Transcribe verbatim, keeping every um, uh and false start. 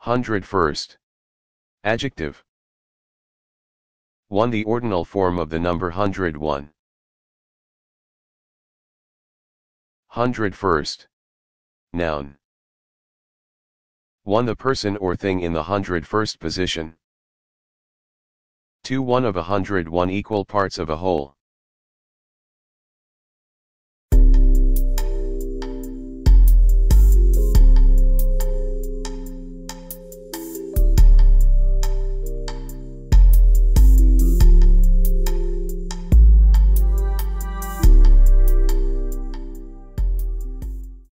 Hundred first. Adjective. one. The ordinal form of the number hundred one. Hundred first. Noun. one. The person or thing in the hundred first position. two. One of a hundred one equal parts of a whole.